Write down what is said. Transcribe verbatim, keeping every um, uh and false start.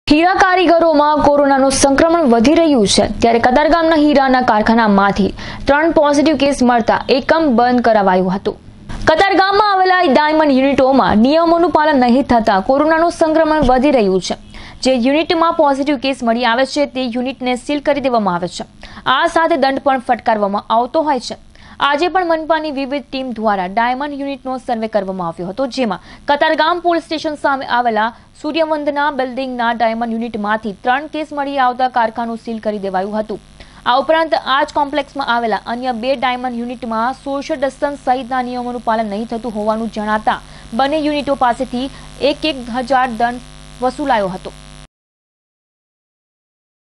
હીરા કારીગરોમાં કોરોનાનું સંક્રમણ વધી રહ્યું છે ત્યારે કતારગામના હીરાના કારખાનામાંથી ત્રણ પોઝિટિવ કેસ મળતા એકમ બંધ કરાવાયું હતું। કતારગામમાં આવેલા ડાયમંડ યુનિટોમાં નિયમોનું પાલન નહીં થતા કોરોનાનું સંક્રમણ વધી રહ્યું છે। જે યુનિટમાં પોઝિટિવ કેસ મળી આવે છે તે યુનિટને સીલ કરી દેવામાં આવે છે। આ સાથે દંડ પણ ફટકારવામાં આવતો હોય છે। આજે પણ મનપાની વિવિધ ટીમ દ્વારા ડાયમંડ યુનિટનો સર્વે કરવામાં આવ્યો હતો, જેમાં કતારગામ પોલીસ સ્ટેશન સામે આવેલા સૂર્યવંદના બિલ્ડિંગના ડાયમંડ યુનિટમાંથી ત્રણ કેસ મળી આવતા કારખાનું સીલ કરી દેવાયું હતું। આ ઉપરાંત આ જ કોમ્પ્લેક્સમાં આવેલા અન્ય બે ડાયમંડ યુનિટમાં સોશિયલ ડિસ્ટન્સ સહિતના નિયમોનું પાલન નહીં થતું હોવાનું જણાતા બંને યુનિટો પાસેથી એક એક હજાર દંડ વસૂલાયો હતો।